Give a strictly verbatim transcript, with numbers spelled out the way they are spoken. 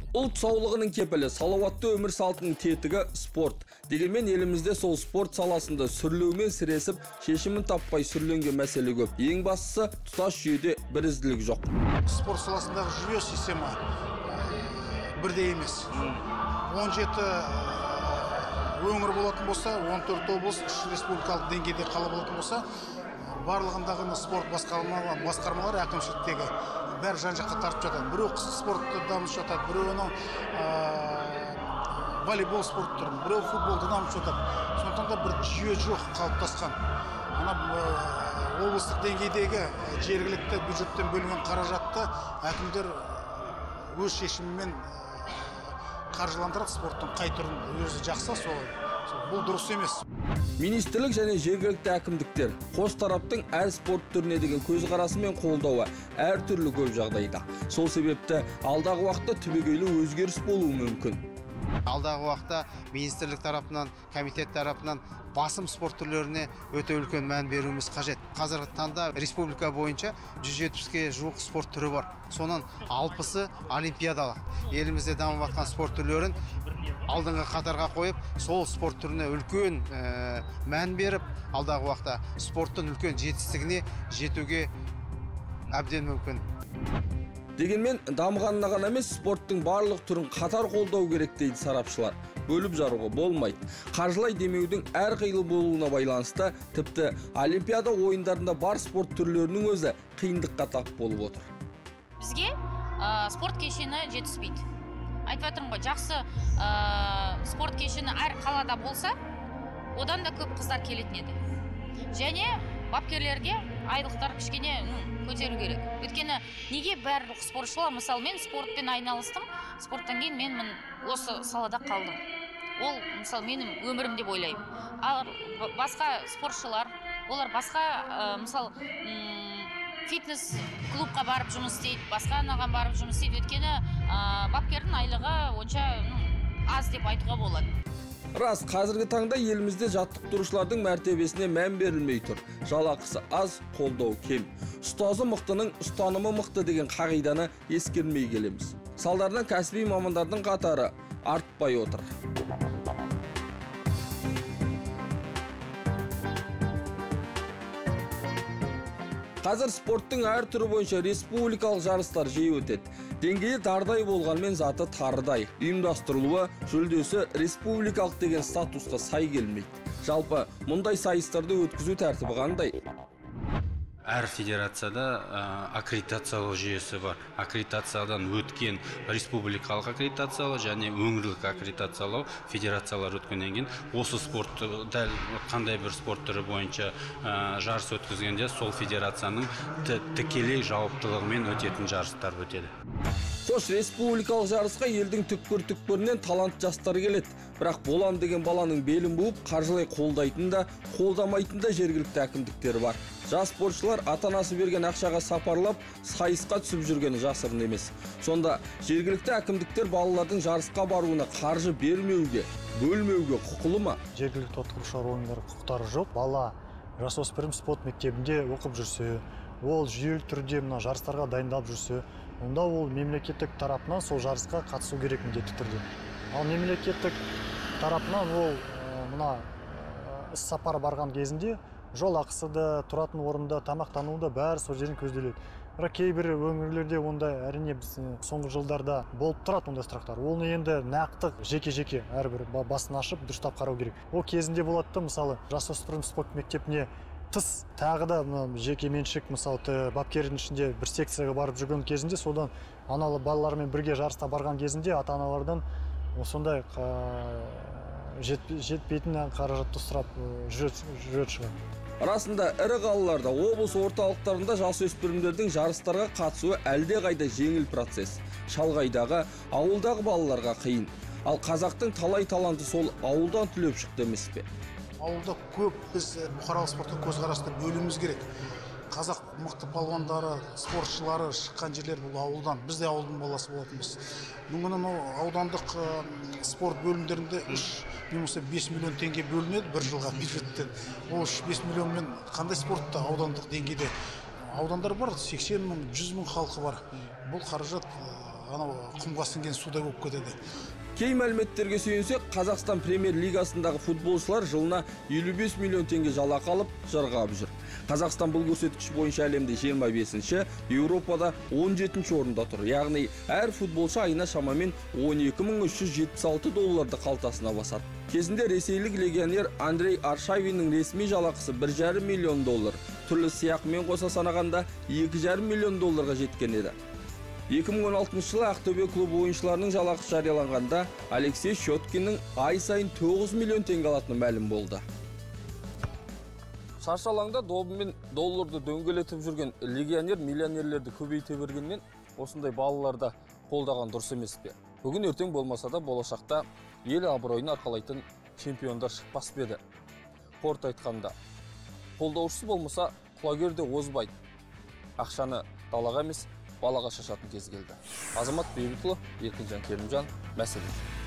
Ұлт саулығының кепілі, салауатты өмір салтының тетігі спорт. Дегенмен елімізде сол спорт саласында сүрлеумен сіресіп, шешімін таппай сүрленген мәселе көп. Ең бастысы, тұтас жүйеде бірізділік жоқ. Спорт саласындағы жүйе система бірдей емес. он жеті өңір болатын болса, он төрт облыс, үш республикалық деңгейде қала болатын болса, барлығындағы спорт басқармалары әкімшіліктегі бәрі жан-жаққа тартып жатады. Біреу қысқы спортты дамытып жатады, біреуінің волейбол спорт түрін, біреу футболды дамытып жатады. Сондықтан да бір жүйе жоқ қалыптасқан. Ана облыстық деңгейдегі жергілікті бюджеттен бөлінген қаражатты әкімдер өз шешімімен қаржыландырады спорттың қай түрін өзі жақса, сол бұл дұрыс емес. Министрлік және жергілікті әкімдіктер қос тараптың әр спорт түріне деген көзқарасы мен қолдауы әр түрлі көп жағдайда. Сол себепті алдағы уақытта түбегейлі өзгеріс болуы мүмкін. Алдағы уақытта министрлік тарапынан, комитет тарапынан басым спорт түрлеріне өте үлкен мән беруіміз қажет. Қазіргі таңда республика бойынша жүз жетпіске жуық спорт түрі бар. Соның алпысы олимпиадалық. Елімізде дамып жатқан спорт түрлерін алдыңғы қатарға қойып, сол спорт түріне үлкен мән беріп, алдағы уақытта спорттың үлкен жетістігіне жетуге әбден мүмкін. Дегенмен дамығанына ғана емес, спорттың барлық түрін қатар қолдау керек дейді сарапшылар. Бөліп жаруға болмайды. Қаржылай демеудің әр қилы болуына байланысты, тіпті олимпиада ойындарында бар спорт түрлерінің өзі қиындыққа тап болып отыр. Бізге спорт кешені жетіспейді. Айтып жатырмын ғой, жақсы спорт кешені әр қалада болса, одан да көп қыздар келетін еді. Және бапкерлерге айлықтар кішкене көтеру керек. Өйткені неге барлық спортшылар, мысалы мен спортпен айналыстым, спорттан кейін мен осы салада қалдым. Ол мысалы менің өмірім деп ойлаймын. Ал басқа спортшылар, олар басқа мысалы фитнес клубқа барып жұмыс істейді, басқа анаған барып жұмыс істейді. Өйткені бапкердің айлығы онша аз деп айтуға болады. Рас, қазіргі таңда елімізде жаттықтырушылардың мәртебесіне мән берілмей тұр. Жалақысы аз, қолдау кем. Ұстазы мықтының ұстанымы мықты деген қағиданы ескермей келеміз. Салдарынан кәсіби мамандардың қатары артпай отыр. Қазір спорттың әр түрі бойынша республикалық жарыстар жиі өтеді. Деңгейі тардай болғанмен заты тарыдай. Ұйымдастырылуы, жүлдесі республикалық деген статусқа сай келмейді. Жалпы, мұндай сайыстарды өткізу тәртібі қандай? Әр федерацияда аккредитациялау жүйесі бар. Аккредитациядан өткен республикалық аккредитациялау және өңірлік аккредитациялау федерациялар өткеннен кейін осы спорт дәл қандай бір спорт түрі бойынша жарыс өткізгенде сол федерацияның тікелей жауаптылығымен өтетін жарыстар өтеді. Қош республикалық жарысқа елдің түкпір-түкпірінен талант жастар келеді. Бірақ болам деген баланың белін буып, қаржылай қолдайтын да, қолдамайтын да жергілікті әкімдіктері бар. Жас спортшылар ата-анасы берген ақшаға сапарлап, сайысқа түсіп жүргені жасырын емес. Сонда жергілікті әкімдіктер балалардың жарысқа баруына қаржы бермеуге, бөлмеуге құқылы ма? Жергілікті атқарушылар ойындары құқықтары жоқ. Бала жасөспірім спорт мектебінде оқып жүрсе, ол жүйелі түрде мына жарыстарға дайындалып жүрсе, онда ол мемлекеттік тарапынан сол жарысқа қатысу керек міндетті түрде. Ал мемлекеттік тарапынан ол мына іс-сапар барған кезінде жол ақысы да, тұратын орында, тамақтануы да бәрі сол жерден көзделеді. Бірақ кейбір өңірлерде ондай әрине біз соңғы жылдарда болып тұрады ондай сұрақтар. Ол енді нақты жеке-жеке әрбір басын ашып дұрыстап қарау керек. Ол кезінде болады да, мысалы, жасөспірім спорт мектебіне тыс тағы да жеке меншік, мысалы, бапкердің ішінде бір секцияға барып жүрген кезінде, содан аналы балалармен бірге жарыста барған кезінде ата-аналардан сондай жетпейтін қаражатты сұрап жүреді шығар. Расында ірі қалаларда, облыс орталықтарында жасөспірімдердің жарыстарға қатысуы әлде қайда жеңіл процесс. Шалғайдағы, ауылдағы балаларға қиын. Ал қазақтың талай таланты сол ауылдан түлеп шықты емес пе? Ауылда көп біз бұқаралық спортқа көзқарасты бөлуіміз керек. Қазақ мықты палуандары, спортшылары шыққан жерлер бұл ауылдан. Біз де ауылдың баласы болатынбыз. Бүгін аудандық спорт бөлімдерінде үш немесе бес миллион теңге бөлінеді бір жылға бюджеттен. Ол үш бес миллионмен қандай спортта аудандық деңгейде? Аудандар бар, сексен мың, жүз мың халқы бар. Бұл қаражат анау құмға сіңген судай болып кетеді. Кей мәліметтерге сүйенсек, Қазақстан премьер лигасындағы футболшылар жылына елу бес миллион теңге жалақы алып жырғап жүр. Қазақстан бұл көрсеткіш бойынша әлемде жиырма бесінші, Еуропада он жетінші орында тұр. Яғни әр футболшы айына шамамен он екі мың үш жүз жетпіс алты долларды қалтасына басады. Кезінде ресейлік легионер Андрей Аршавиннің ресми жалақысы бір жарым миллион доллар, түрлі сыйақымен қоса санағанда екі жарым миллион долларға жеткен еді. екі мың он алтыншы жылы Ақтөбе клубы ойыншыларының жалақысы жарияланғанда Алексей Щеткиннің ай сайын тоғыз миллион теңге алатыны мәлім болды. Шаршы алаңда добымен долларды дөңгелетіп жүрген легионер миллионерлерді көбейте бергеннен осындай балаларда қолдаған дұрыс емес пе? Бүгін ертең болмаса да болашақта ел абыройын арқалайтын чемпиондар шықпас пе еді? Қорыта айтқанда, қолдаушысы болмаса құлагер де озбайды. Ақшаны далаға емес, балаға шашатын кез келді. Азамат Бейбітұлы, Еркінжан Керімжан, мәселе.